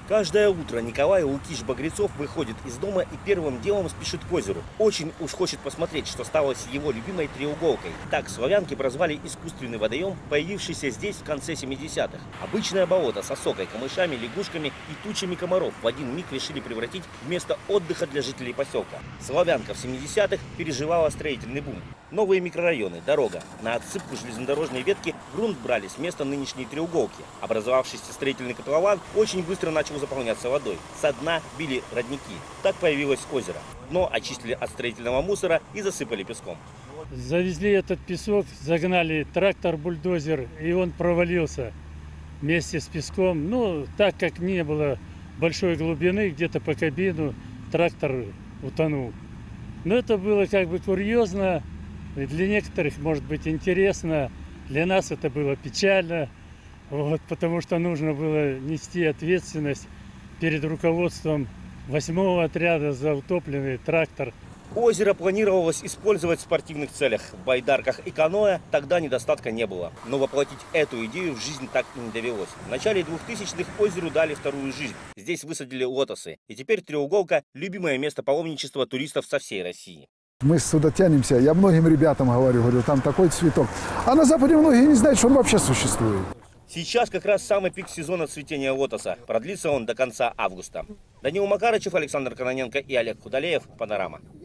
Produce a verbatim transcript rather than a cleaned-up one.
Каждое утро Николай Лукич-Багрецов выходит из дома и первым делом спешит к озеру. Очень уж хочет посмотреть, что стало с его любимой треуголкой. Так славянки прозвали искусственный водоем, появившийся здесь в конце семидесятых. Обычное болото с осокой, камышами, лягушками и тучами комаров в один миг решили превратить в место отдыха для жителей поселка. Славянка в семидесятых переживала строительный бум. Новые микрорайоны, дорога. На отсыпку железнодорожной ветки грунт брали с места нынешней треуголки. Образовавшийся строительный котлован очень быстро начал заполняться водой. Со дна били родники. Так появилось озеро. Дно очистили от строительного мусора и засыпали песком. Завезли этот песок, загнали трактор-бульдозер, и он провалился вместе с песком. Ну, так как не было большой глубины, где-то по кабину трактор утонул. Но это было как бы курьезно. Для некоторых, может быть, интересно, для нас это было печально, вот, потому что нужно было нести ответственность перед руководством восьмого отряда за утопленный трактор. Озеро планировалось использовать в спортивных целях. В байдарках и каноэ тогда недостатка не было. Но воплотить эту идею в жизнь так и не довелось. В начале двухтысячных озеру дали вторую жизнь. Здесь высадили лотосы. И теперь треуголка – любимое место паломничества туристов со всей России. Мы сюда тянемся, я многим ребятам говорю, говорю, там такой цветок. А на Западе многие не знают, что он вообще существует. Сейчас как раз самый пик сезона цветения лотоса. Продлится он до конца августа. Данил Макарычев, Александр Кононенко и Олег Худалеев. Панорама.